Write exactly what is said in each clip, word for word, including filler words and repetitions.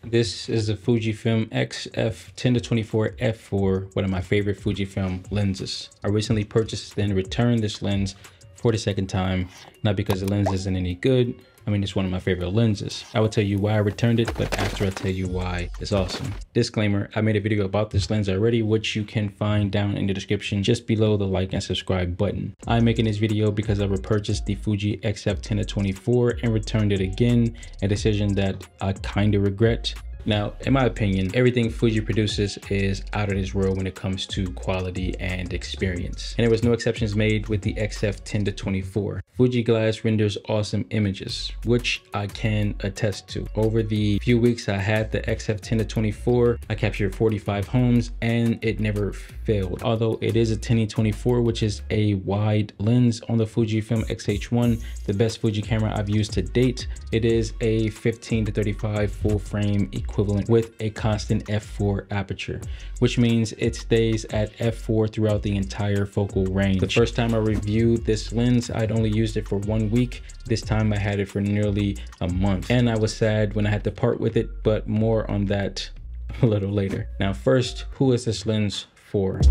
This is the Fujifilm X F ten to twenty-four f four, one of my favorite Fujifilm lenses. I recently purchased and returned this lens for the second time, not because the lens isn't any good. I mean, it's one of my favorite lenses. I will tell you why I returned it, but after I tell you why it's awesome. Disclaimer, I made a video about this lens already, which you can find down in the description just below the like and subscribe button. I'm making this video because I repurchased the Fuji X F ten to twenty-four and returned it again, a decision that I kind of regret. Now, in my opinion, everything Fuji produces is out of this world when it comes to quality and experience. And there was no exceptions made with the X F ten to twenty-four. Fuji glass renders awesome images, which I can attest to. Over the few weeks I had the X F ten to twenty-four, I captured forty-five homes and it never failed. Although it is a ten to twenty-four, which is a wide lens on the FujiFilm X H one, the best Fuji camera I've used to date, it is a fifteen to thirty-five full frame equivalent with a constant f four aperture, which means it stays at f four throughout the entire focal range. The first time I reviewed this lens, I'd only used it for one week. This time I had it for nearly a month, and I was sad when I had to part with it, but more on that a little later. Now first, who is this lens for?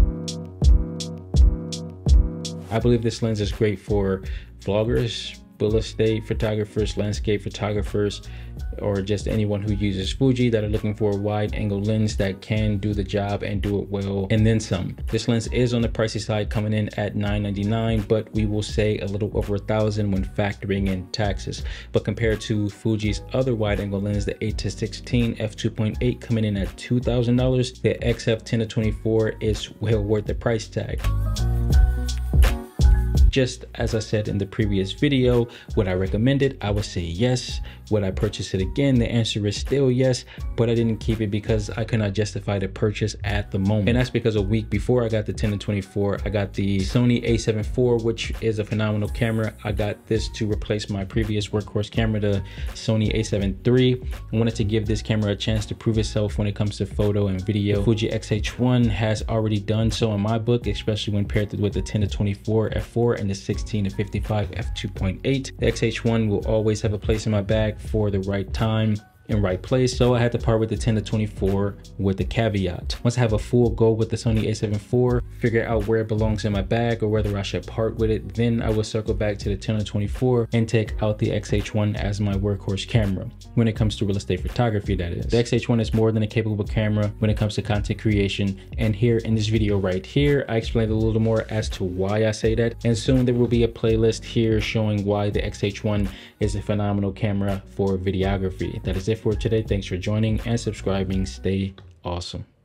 I believe this lens is great for vloggers, real estate photographers, landscape photographers, or just anyone who uses Fuji that are looking for a wide angle lens that can do the job and do it well and then some. This lens is on the pricey side, coming in at nine ninety-nine, but we will say a little over a thousand when factoring in taxes. But compared to Fuji's other wide angle lens, the eight to sixteen f two point eight, coming in at two thousand dollars, the X F ten to twenty-four is well worth the price tag. Just as I said in the previous video, would I recommend it? I would say yes. Would I purchase it again? The answer is still yes, but I didn't keep it because I could not justify the purchase at the moment. And that's because a week before I got the ten to twenty-four, I got the Sony A seven four, which is a phenomenal camera. I got this to replace my previous workhorse camera, the Sony A seven three. I wanted to give this camera a chance to prove itself when it comes to photo and video. Fuji X H one has already done so in my book, especially when paired with the ten to twenty-four f four and the sixteen to fifty-five f two point eight. The X H one will always have a place in my bag for the right time and right place, so I had to part with the ten to twenty-four with the caveat. Once I have a full go with the Sony A seven four, figure out where it belongs in my bag or whether I should part with it, then I will circle back to the ten to twenty-four and take out the X H one as my workhorse camera when it comes to real estate photography, that is. The X H one is more than a capable camera when it comes to content creation, and here in this video right here I explained a little more as to why I say that, and soon there will be a playlist here showing why the X H one is a phenomenal camera for videography. That is it for today. Thanks for joining and subscribing. Stay awesome.